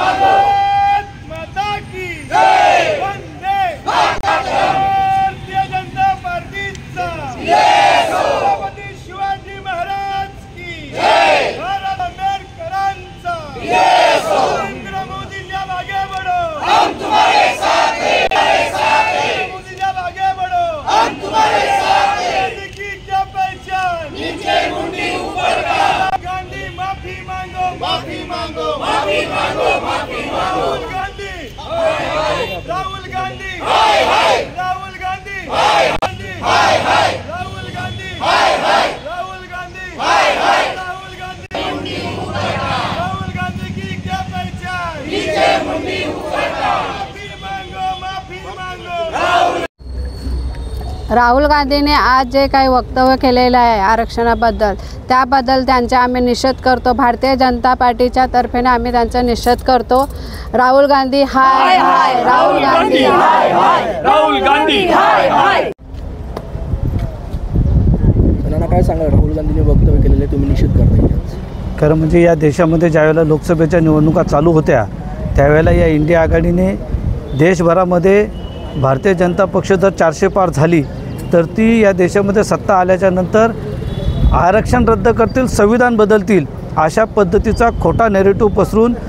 भारत माता की जय, वंदे भारतीय जनता पार्टीचा छत्रपती शिवाजी महाराज की जय, भारत आंबेडकरांचा नरेंद्र मोदी जब आगे बढ़ो हम तुम्हारे साथ हैं, मोदी जब आगे बढ़ो हम तुम्हारे साथ हैं, की क्या पहचान नीचे मुंडी ऊपर का, गांधी माफी मांगो माफी मांगो माफी मांगो माफी मांगो, राहुल गांधी हाय हाय, राहुल गांधी हाय हाय हाय, राहुल गांधी हाय हाय, राहुल गांधी हाय हाय, राहुल गांधी मुंडी ऊपर का, राहुल गांधी की क्या पहचान नीचे मुंडी ऊपर का, माफी मांगो माफी मांगो। राहुल गांधीने आज जे काही वक्तव्य केलेलं आहे आरक्षणाबद्दल, त्याबद्दल त्यांचा आम्ही निषेध करतो। भारतीय जनता पार्टीच्या तर्फेने आम्ही त्यांचा निषेध करतो। राहुल गांधी हाय हाय, राहुल गांधी हाय हाय, राहुल गांधी हाय हाय। काय सांगा, राहुल गांधींनी वक्तव्य केलेले तुम्ही निषेध करताय? खरं म्हणजे या देशामध्ये ज्यावेळेला लोकसभेच्या निवडणुका चालू होत्या त्यावेळेला या इंडिया आघाडीने देशभरामध्ये भारतीय जनता पक्ष जर 400 पार झाली तर ती या देशामध्ये सत्ता आल्याच्या नंतर आरक्षण रद्द करतील, संविधान बदलतील अशा पद्धतीचा खोटा नॅरेटिव्ह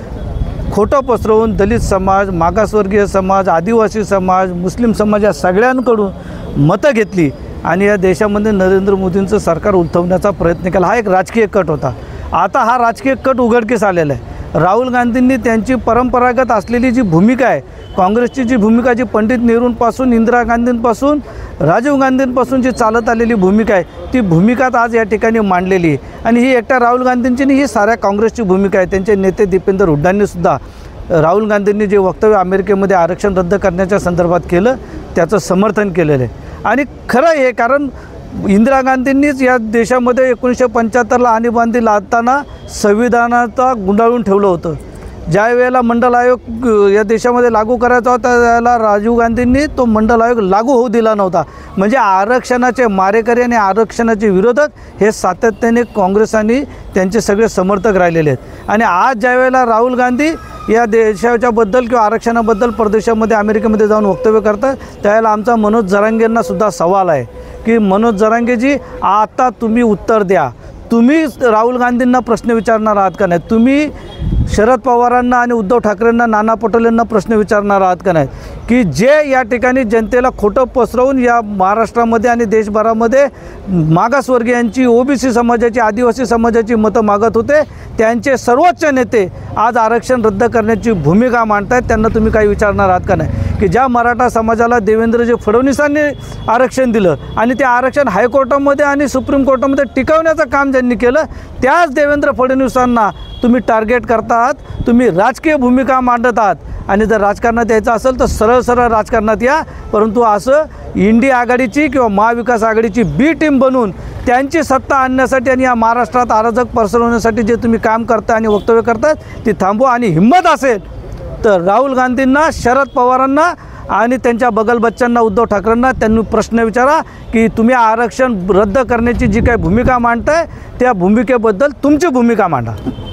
खोटं पसरवून दलित समाज, मागासवर्गीय समाज, आदिवासी समाज, मुस्लिम समाज या सगळ्यांकडून मतं घेतली आणि या देशामध्ये नरेंद्र मोदींचं सरकार उलथवण्याचा प्रयत्न केला। हा एक राजकीय कट होता। आता हा राजकीय कट उघडकीस आलेला आहे। राहुल गांधींनी त्यांची परंपरागत असलेली जी भूमिका आहे, काँग्रेसची जी भूमिका, जी पंडित नेहरूंपासून, इंदिरा गांधींपासून, राजीव गांधींपासून जी चालत आलेली भूमिका आहे, ती भूमिका आज या ठिकाणी मांडलेली आहे। आणि ही एकट्या राहुल गांधींची नाही, ही साऱ्या काँग्रेसची भूमिका आहे। त्यांचे नेते दीपेंद्र हुड्डांनीसुद्धा राहुल गांधींनी जे वक्तव्य अमेरिकेमध्ये आरक्षण रद्द करण्याच्या संदर्भात केलं त्याचं समर्थन केलेलं आहे। आणि खरं आहे, कारण इंदिरा गांधींनीच या देशामध्ये 1975ला आणीबाणी लादताना संविधानाचा गुंडाळून ठेवलं होतं। ज्या वेळेला मंडल आयोग या देशामध्ये लागू करायचा होता त्यावेळेला राजीव गांधींनी तो मंडल आयोग लागू होऊ दिला नव्हता। म्हणजे आरक्षणाचे मारेकरी आणि आरक्षणाचे विरोधक हे सातत्याने काँग्रेस आणि त्यांचे सगळे समर्थक राहिलेले आहेत। आणि आज ज्या वेळेला राहुल गांधी या देशाच्याबद्दल किंवा आरक्षणाबद्दल परदेशामध्ये अमेरिकेमध्ये जाऊन वक्तव्य करतात त्यावेळेला आमचा मनोज जरांगेंना सुद्धा सवाल आहे की मनोज जरांगेजी, आता तुम्ही उत्तर द्या। तुम्ही राहुल गांधींना प्रश्न विचारणार आहात का नाही? तुम्ही शरद पवारांना आणि उद्धव ठाकरेंना, नाना पटोलेंना प्रश्न विचारणार आहात का नाही की जे या ठिकाणी जनतेला खोटं पसरवून या महाराष्ट्रामध्ये आणि देशभरामध्ये मागासवर्गीयांची, ओबीसी समाजाची, आदिवासी समाजाची मतं मागत होते, त्यांचे सर्वोच्च नेते आज आरक्षण रद्द करण्याची भूमिका मांडत आहेत। त्यांना तुम्ही काही विचारणार आहात का नाही की ज्या मराठा समाजाला देवेंद्रजी फडणवीसांनी आरक्षण दिलं आणि ते आरक्षण हायकोर्टामध्ये आणि सुप्रीम कोर्टामध्ये टिकवण्याचं काम ज्यांनी केलं, त्याच देवेंद्र फडणवीसांना तुम्ही टार्गेट करता आहात, तुम्ही राजकीय भूमिका मांडत आहात। आणि जर राजकारणात यायचं असेल तर सरळ सरळ राजकारणात या, परंतु असं इंडिया आघाडीची किंवा महाविकास आघाडीची बी टीम बनवून त्यांची सत्ता आणण्यासाठी आणि या महाराष्ट्रात अराजक पसरवण्यासाठी जे तुम्ही काम करता आणि वक्तव्य करतात ती थांबवा। आणि हिंमत असेल तर राहुल गांधींना, शरद पवारांना आणि त्यांच्या बगलबच्च्यांना, उद्धव ठाकरेंना त्यांनी प्रश्न विचारा की तुम्ही आरक्षण रद्द करण्याची जी काही भूमिका मांडताय त्या भूमिकेबद्दल तुमची भूमिका मांडा।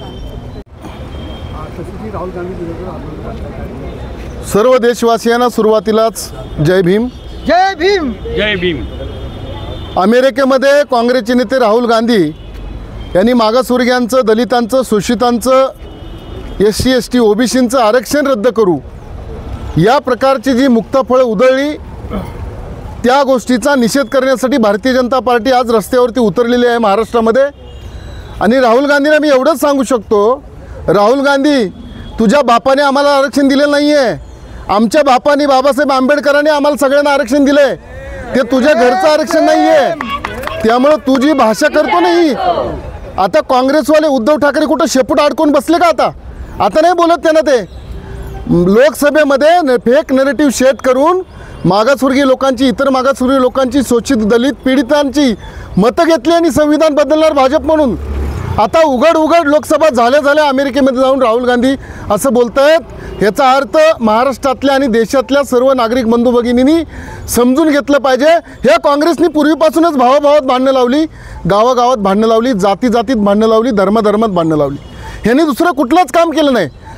सर्व देशवासियांना सुरुवातीलाच जय भीम। जय भीम जय भीम। अमेरिकेमध्ये काँग्रेसचे नेते राहुल गांधी यांनी मागासवर्गीयांचं, दलितांचं, शोषितांचं, SC ST OBCंचं आरक्षण रद्द करू या प्रकारची जी मुक्ताफळं उधळली त्या गोष्टीचा निषेध करण्यासाठी भारतीय जनता पार्टी आज रस्त्यावरती उतरलेली आहे महाराष्ट्रामध्ये। आणि राहुल गांधींना मी एवढंच सांगू शकतो, राहुल गांधी, तुझ्या बापाने आम्हाला आरक्षण दिलेलं नाही आहे। आमच्या बापाने, बाबासाहेब आंबेडकरांनी आम्हाला सगळ्यांना आरक्षण दिलं आहे, ते तुझ्या घरचं आरक्षण नाही आहे। त्यामुळं तू जी भाषा करतो नाही, आता काँग्रेसवाले उद्धव ठाकरे कुठं शेपूट अडकून बसले का? आता नाही बोलत त्यांना। ते लोकसभेमध्ये फेक नरेटिव्ह सेट करून मागासवर्गीय लोकांची, इतर मागासवर्गीय लोकांची, शोषित दलित पीडितांची मतं घेतली आणि संविधान बदलणार भाजप म्हणून। आता उघड लोकसभा झाल्या अमेरिकेमध्ये जाऊन राहुल गांधी असं बोलतायत। याचा अर्थ महाराष्ट्रातल्या आणि देशातल्या सर्व नागरिक बंधू भगिनींनी समजून घेतलं पाहिजे, ह्या काँग्रेसनी पूर्वीपासूनच भावाभावात भांडणं लावली, गावागावात भांडणं लावली, जातीत भांडणं लावली, धर्मात भांडणं लावली। ह्यांनी दुसरं कुठलंच काम केलं नाही।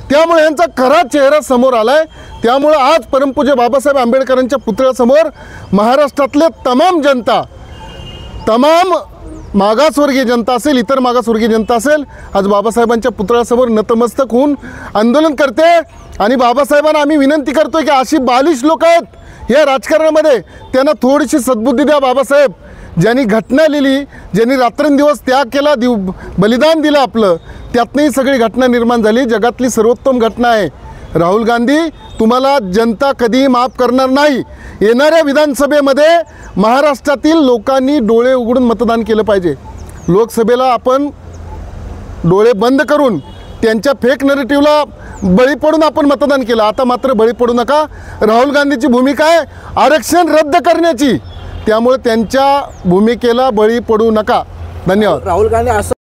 त्यामुळे यांचा खरा चेहरा समोर आला आहे. त्यामुळं आज परमपूज्य बाबासाहेब आंबेडकरांच्या पुतळ्यासमोर महाराष्ट्रातले तमाम जनता, तमाम मागासवर्गीय जनता असेल, इतर मागासवर्गीय जनता असेल, आज बाबासाहेबांच्या पुतळ्यासमोर नतमस्तक होऊन आंदोलन करते. आणि बाबासाहेबांना आम्ही विनंती करतोय की अशी बालिश लोक आहेत या राजकारणामध्ये, त्यांना थोडीशी सद्बुद्धी द्या. बाबासाहेब ज्यांनी घटना लिहिली, ज्यांनी रात्रंदिवस त्याग केला, बलिदान दिलं आपलं, त्यातनंही सगळी घटना निर्माण झाली. जगातली सर्वोत्तम घटना आहे. राहुल गांधी, तुम्हाला जनता कधीही माफ करणार नाही. येणाऱ्या विधानसभेमध्ये महाराष्ट्रातील लोकांनी डोळे उघडून मतदान केलं पाहिजे. लोकसभेला आपण डोळे बंद करून त्यांच्या फेक नरेटिव्हला बळी पडून आपण मतदान केलं. आता मात्र बळी पडू नका. राहुल गांधीची भूमिका आहे आरक्षण रद्द करण्याची, त्यामुळे त्यांच्या भूमिकेला बळी पडू नका. धन्यवाद. राहुल गांधी असं